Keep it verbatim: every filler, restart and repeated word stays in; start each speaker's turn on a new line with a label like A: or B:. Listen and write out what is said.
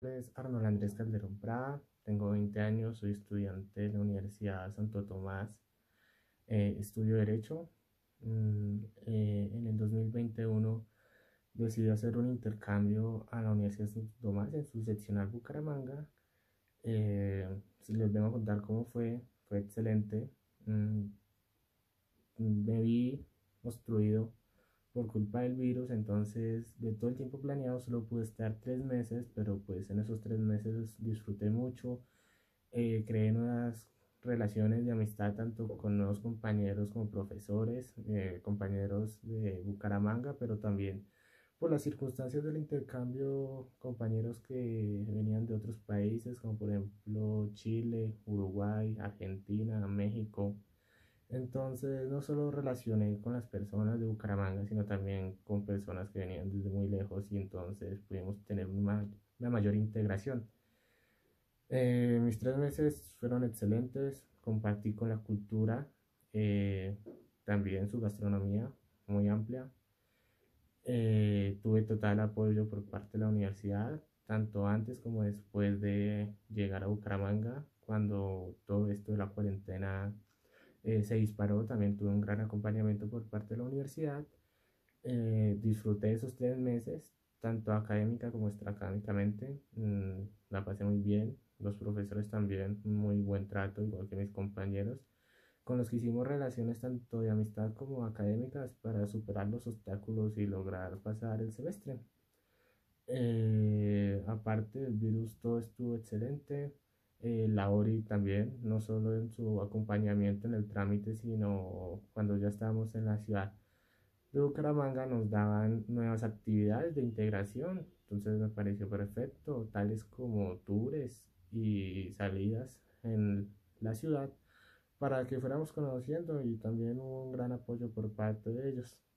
A: Es Arnold Andrés Calderón Prada, tengo veinte años, soy estudiante de la Universidad Santo Tomás, eh, estudio Derecho. Mm, eh, en el dos mil veintiuno decidí hacer un intercambio a la Universidad Santo Tomás en su seccional Bucaramanga. Eh, Les vengo a contar cómo fue, fue excelente. Mm, Me vi obstruido por culpa del virus, entonces de todo el tiempo planeado solo pude estar tres meses, pero pues en esos tres meses disfruté mucho, eh, creé nuevas relaciones de amistad tanto con nuevos compañeros como profesores, eh, compañeros de Bucaramanga, pero también por las circunstancias del intercambio, compañeros que venían de otros países como por ejemplo Chile, Uruguay, Argentina, México. Entonces, no solo relacioné con las personas de Bucaramanga, sino también con personas que venían desde muy lejos y entonces pudimos tener una, una mayor integración. Eh, mis tres meses fueron excelentes, compartí con la cultura, eh, también su gastronomía muy amplia. Eh, tuve total apoyo por parte de la universidad, tanto antes como después de llegar a Bucaramanga, cuando todo esto de la cuarentena eh, se disparó. También tuve un gran acompañamiento por parte de la universidad. Eh, disfruté esos tres meses, tanto académica como extraacadémicamente. Mm, la pasé muy bien. Los profesores también, muy buen trato, igual que mis compañeros, con los que hicimos relaciones tanto de amistad como académicas para superar los obstáculos y lograr pasar el semestre. Eh, aparte del virus, todo estuvo excelente. Eh, la O R I también, no solo en su acompañamiento en el trámite, sino cuando ya estábamos en la ciudad de Bucaramanga nos daban nuevas actividades de integración. Entonces me pareció perfecto, tales como tours y salidas en la ciudad para que fuéramos conociendo, y también hubo un gran apoyo por parte de ellos.